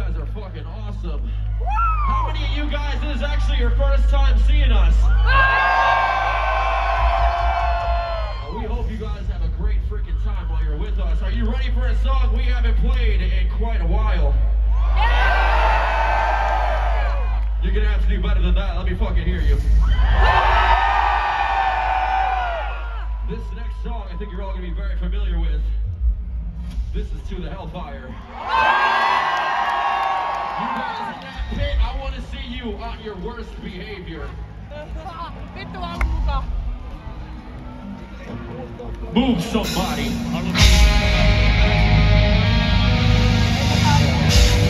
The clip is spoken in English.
guys are fucking awesome. How many of you guys, this is actually your first time seeing us? We hope you guys have a great freaking time while you're with us. Are you ready for a song we haven't played in quite a while? You're gonna have to do better than that. Let me fucking hear you. This next song I think you're all gonna be very familiar with. This is To the Hellfire. You guys in that pit, I want to see you on your worst behavior. Move somebody.